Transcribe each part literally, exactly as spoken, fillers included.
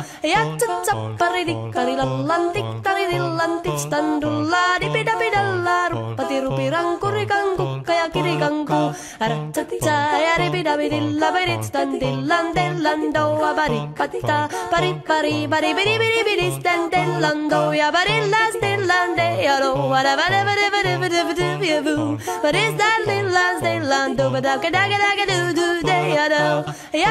Yatsatsapparidikkarilallantik taridillantik standulla dipidapidalla ruppati rupirankurikan kukka ja kirikanku aratsatsa ja ripidapidilla perit standillandellandou abarikkatta paripari baribiribiribiri standellando ja barilla stillande ja roara vadavadavadavadavadavu What is that lilla stillando badakadakadakadu-du-de-ya-do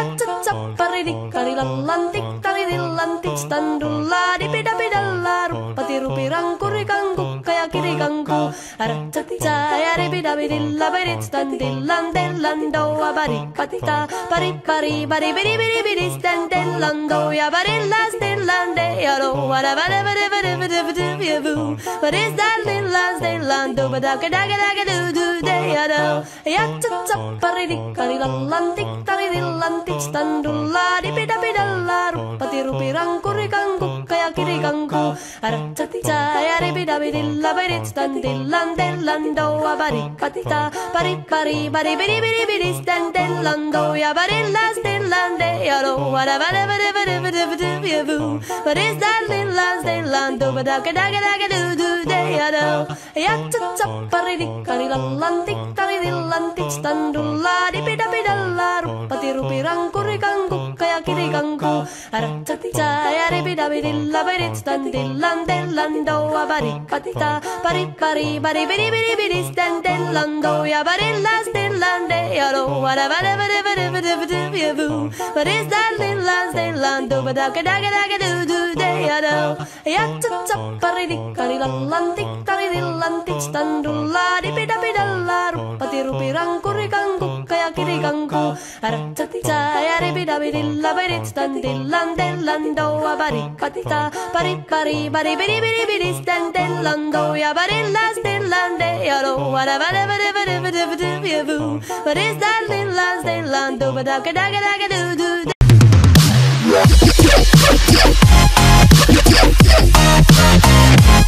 Yatsatsapparidikkarilallantik taridillantik standulla dipidapidalla ruppati rupirankurikan kukka ja kirikanku aratsatsa ja ripidapidilla perit standillandellandou abarikkatta paripari baribiribiribiri standellando ja barilla stillande ja roara vadavadavadavadavu What is that lilla stillando badakadakadakadu-du-de-ya-do Yatsatsapparidikkarilallantik taridillantik standulla dipidapidalla ruppati rupirankurikan kukka ja kirikanku aratsatsa ja ripidapidilla perit standillandellandou abarikkatta paripari baribiribiribiri standellando ja barilla stillande ja roara vadavadavadavadavu What is that lilla stillando badakadakadakadu-du-de-ya-do Yatsatsapparidikkarilallantik taridillantik standulla dipidapidalla ruppati rupirankurikan kukka ja kirikanku aratsatsa ja ripidapidilla perit standillandellandou abarikkatta paripari baribiribiribiri standellando ja barilla stillande ja roara vadavadavadavadavu What is that lilla stillando badakadakadakadu-du-de-ya-do Yatsatsapparidikkarilallantik taridillantik standulla dipidapidalla ruppati rupirankurikan kukka ja kirikanku aratsatsa ja ripidapidilla perit standillandellandou abarikkatta paripari baribiribiribiri standellando ja barilla stillande ja roara vadavadavadavadavu What is that lilla stillando badakadakadakadu-du-de